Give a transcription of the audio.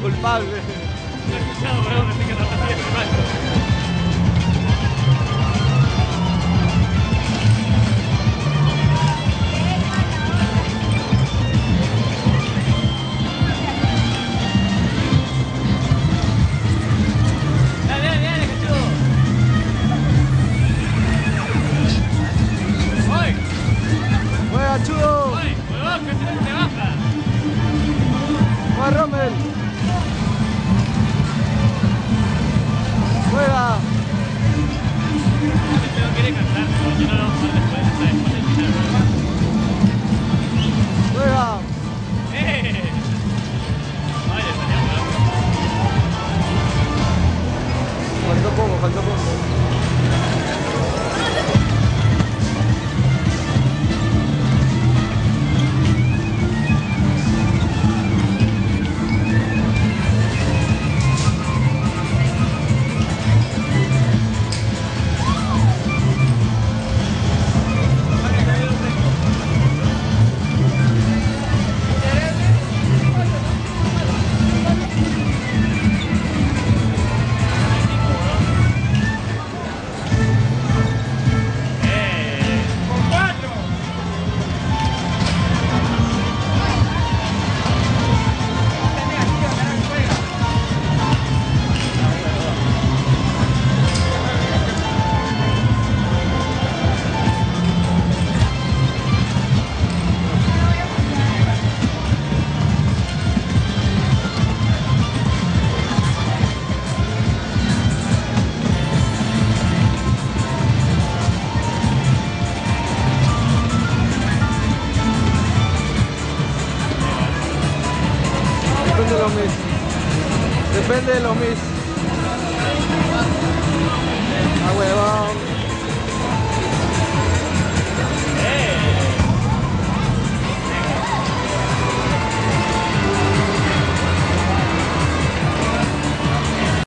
culpable. No he escuchado, pero me que no así es mal. ¡Juega, Chudo! ¡Oye! ¡Huevón, que si no se te baja! ¡Juega, Rommel! ¡Juega! Este no quiere cantar, ¿no? Yo no lo vamos a ver después, hasta después del final, ¿verdad? ¡Juega! Vaya, salió, ¿verdad? Faltó poco, faltó poco. Depende de los mis. Depende de los mis. Ah, huevón.